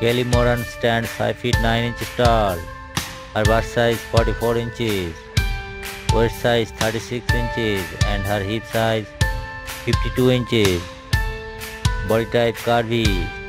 Kellee Moran stands 5 feet 9 inches tall. Her bust size 44 inches, waist size 36 inches and her hip size 52 inches. Body type curvy.